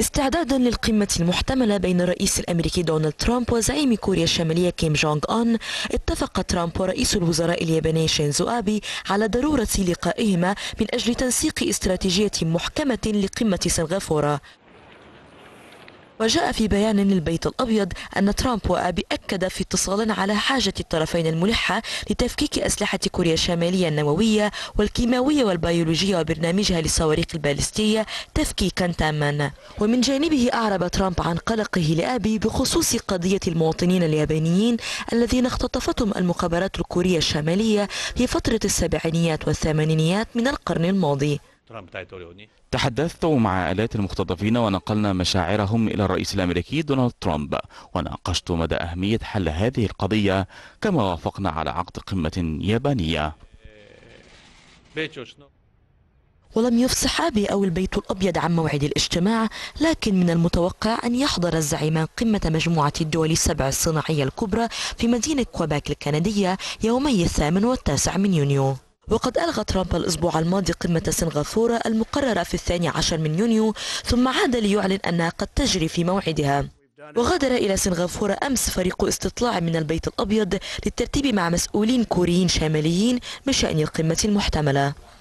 استعدادا للقمة المحتملة بين الرئيس الأمريكي دونالد ترامب وزعيم كوريا الشمالية كيم جونغ أون، اتفق ترامب ورئيس الوزراء الياباني شينزو آبي على ضرورة لقائهما من أجل تنسيق استراتيجية محكمة لقمة سنغافورة. وجاء في بيان للبيت الأبيض أن ترامب وآبي أكد في اتصال على حاجة الطرفين الملحة لتفكيك أسلحة كوريا الشمالية النووية والكيماوية والبيولوجية وبرنامجها للصواريخ البالستية تفكيكا تاما. ومن جانبه أعرب ترامب عن قلقه لآبي بخصوص قضية المواطنين اليابانيين الذين اختطفتهم المخابرات الكورية الشمالية في فترة السبعينيات والثمانينيات من القرن الماضي. تحدثت مع آلاف المختطفين ونقلنا مشاعرهم إلى الرئيس الأمريكي دونالد ترامب، وناقشت مدى أهمية حل هذه القضية، كما وافقنا على عقد قمة يابانية. ولم يفصح آبي أو البيت الأبيض عن موعد الاجتماع، لكن من المتوقع أن يحضر الزعيمان قمة مجموعة الدول السبع الصناعية الكبرى في مدينة كويباك الكندية يومي 8 و9 من يونيو. وقد ألغى ترامب الأسبوع الماضي قمة سنغافورة المقررة في 12 من يونيو، ثم عاد ليعلن أنها قد تجري في موعدها. وغادر إلى سنغافورة أمس فريق استطلاع من البيت الأبيض للترتيب مع مسؤولين كوريين شماليين بشأن القمة المحتملة.